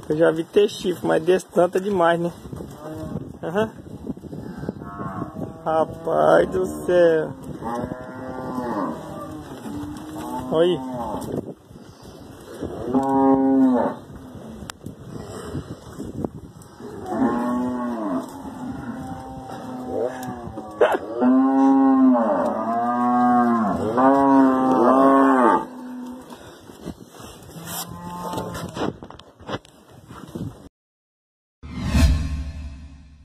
Eu já vi ter chifre, mas desse tanto é demais, né? Uhum. Rapaz do céu. Olha aí.